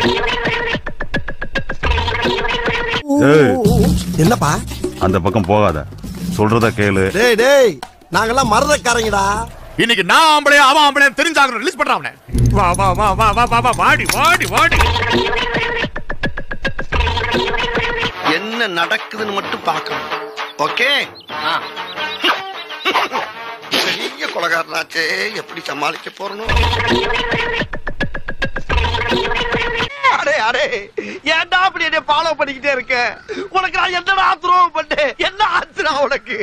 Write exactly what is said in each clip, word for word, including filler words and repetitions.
என்னப்பா அந்த பக்கம் போகாத, சொல்றத கேளு. டேய் டேய், நாங்கெல்லாம் மறதக்காரங்கடா. இன்னைக்கு நான் ஆம்பளை அவன் ஆம்பளை தெரிஞ்சாங்க, ரிலீஸ் பண்றானே. வா வா வா வா வா வா வாடி வாடி வாடி. என்ன நடக்குதுன்னு மட்டும் பார்க்கணும். ஓகே? பெரிய கொலகாரனாச்சே, எப்படி சமாளிக்க போறணும்? அடே அடே, ஏன்டா அப்படி என்ன ஃபாலோ பண்ணிக்கிட்டே இருக்க? உனக்கு நான் என்னடா துரோகம் பண்ணேன்? என்ன ஆச்சுடா உனக்கு?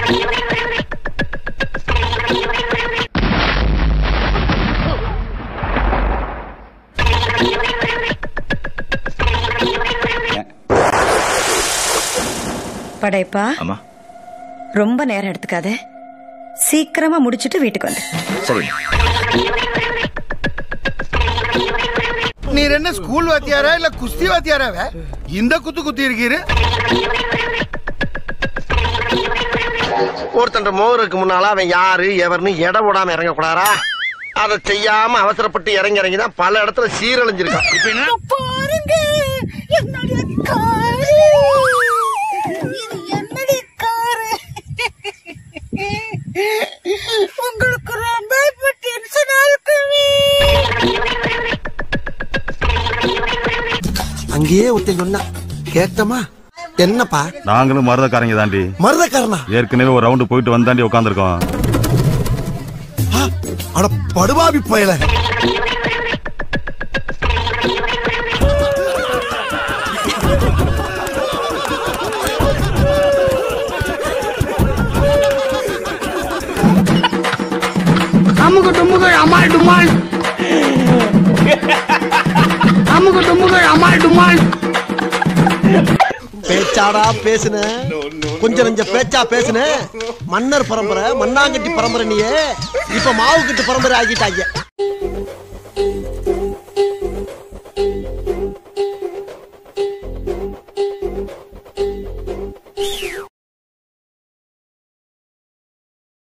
படைப்பா, ரொம்ப நேரம் எடுத்துக்காத, சீக்கிரமா முடிச்சிட்டு வீட்டுக்கு வந்து. நீ என்ன ஸ்கூல் வாத்தியாரா இல்ல குஸ்தி வாத்தியாராவே? இந்த குத்து குத்தி இருக்கீரு. ஒருத்தன் மோருக்கு முன்னால அவன் யாரு எவர்னு எடை போடாம இறங்க கூடாரா? அதை செய்யாம அவசரப்பட்டு இறங்கி இறங்கிதான் பல இடத்துல சீரழிஞ்சிருக்கான். இப்ப என்ன பாருங்க, என்னுடைய காரு, என்னுடைய காரு உங்களுக்கு ரொம்ப டென்ஷனா இருக்குமே. அங்கேயே ஒருத்தன் சொன்னா கேட்டமா? என்னப்பா? நாங்களும் மருதக்காரங்க தாண்டி. மருதக்காரனா? ஏற்கனவே ஒரு ரவுண்டு போயிட்டு வந்தாண்டி உட்காந்துருக்கோம். அட படுபாவி பயல. அமுக டுமுக அமால் டுமால், அமுக டுமுக அமால் டுமால். பேச்சாடா பேசுன, கொஞ்சம் நெஞ்ச பேச்சா பேசுன. மன்னர் பரம்பரை, மண்ணாங்கட்டி பரம்பரை, நீயே இப்ப மாவு கட்டு பரம்பரை ஆகிட்டாங்க.